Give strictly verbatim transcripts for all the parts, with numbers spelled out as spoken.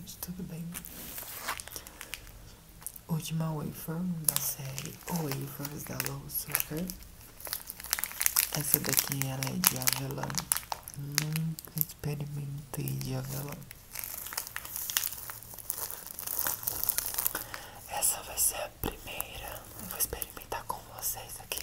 gente, tudo bem? Última wafer da série Wafers da Low Sugar. Essa daqui ela é de avelã. Nunca experimentei de avelã. Essa vai ser a primeira. Eu vou experimentar com vocês aqui.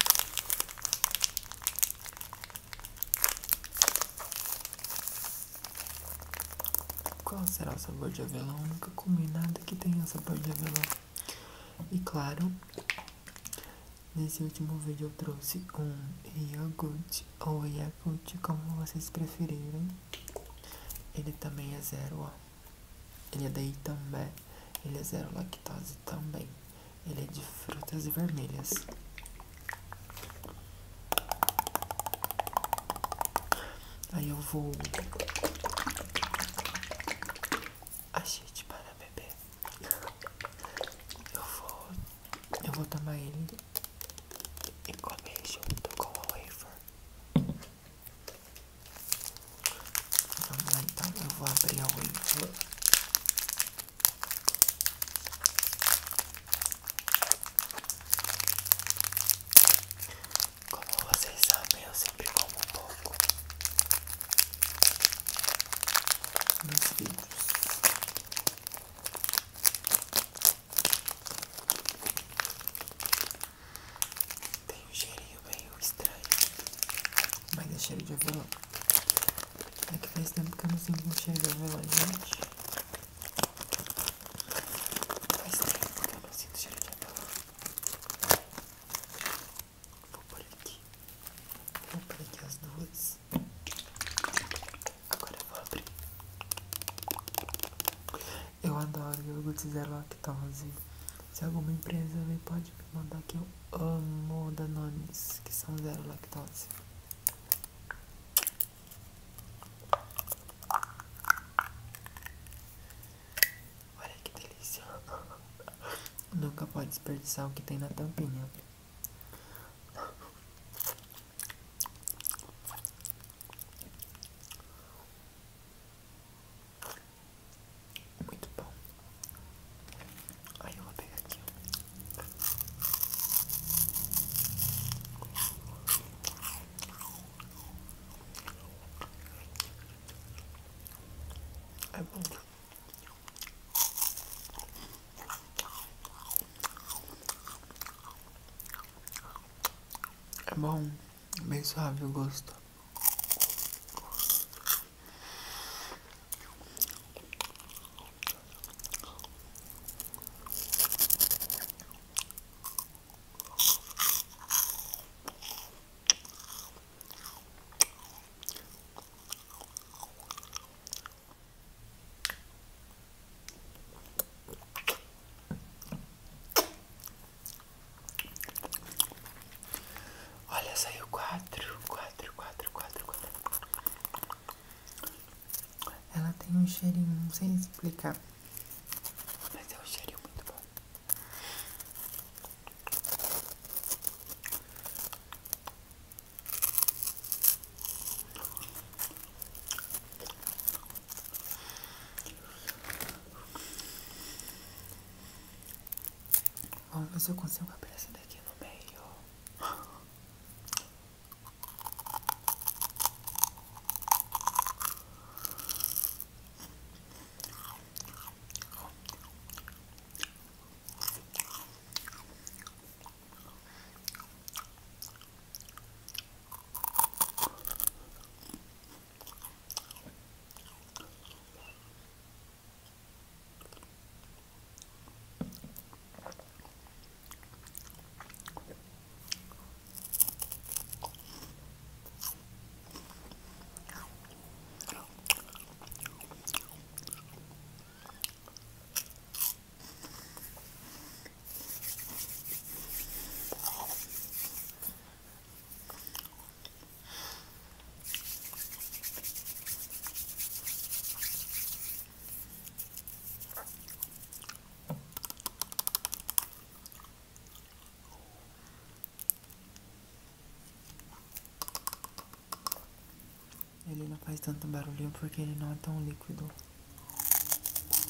Qual será o sabor de avelã? Eu nunca comi nada que tenha sabor de avelã. E claro, nesse último vídeo eu trouxe um iogurte ou Yakult, como vocês preferirem. Ele também é zero, ó. Ele é da Itambé. Ele é zero lactose também. Ele é de frutas vermelhas. Aí eu vou... Achete para beber. Eu vou... Eu vou tomar ele e comer junto com a wafer. Vamos lá então, eu vou abrir a wafer. Como vocês sabem, eu sempre como um pouco nos vídeos. Tem um cheirinho meio estranho, mas é cheiro de avelã. É que faz tempo que eu não sinto um cheiro de avelã, gente. Faz tempo que eu não sinto cheiro de avelã. Vou por aqui. Vou por aqui as duas. Agora eu vou abrir. Eu adoro iogurte zero lactose. Se alguma empresa ver, pode me mandar, que eu amo Danones, que são zero lactose. Olha que delícia. Nunca pode desperdiçar o que tem na tampinha. Muito bom. Aí eu vou pegar aqui. É bom. É bom, bem suave o gosto. Olha, saiu quatro, quatro, quatro, quatro, quatro. Ela tem um cheirinho, não sei explicar, mas é um cheirinho muito bom. Vamos ver se eu consigo abrir essa daqui no meio. Ele não faz tanto barulhinho porque ele não é tão líquido.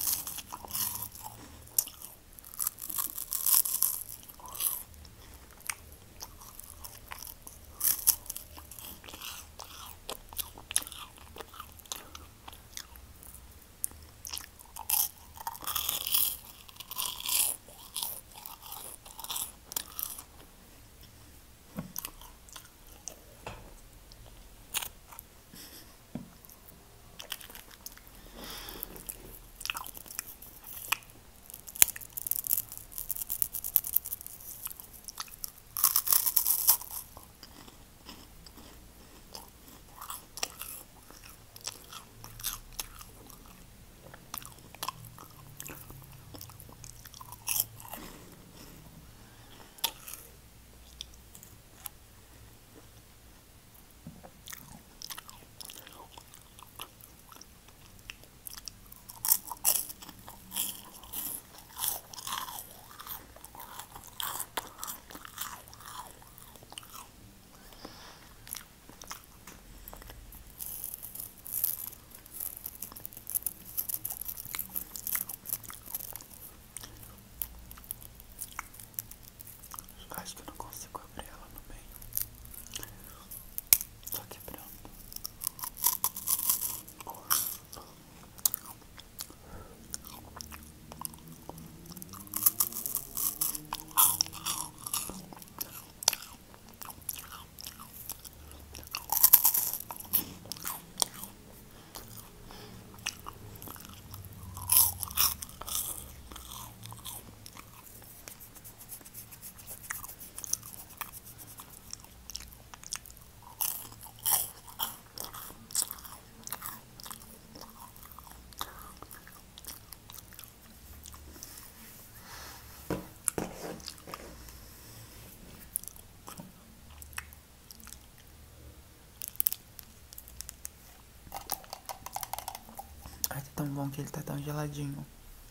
tão bom que ele tá tão geladinho.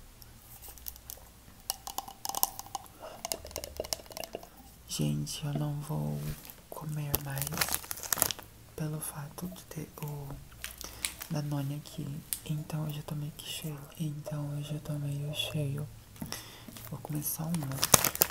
Gente, eu não vou comer mais pelo fato de ter o Danone aqui. Então eu já tô meio que cheio. Então eu já tô meio cheio. Vou comer só uma.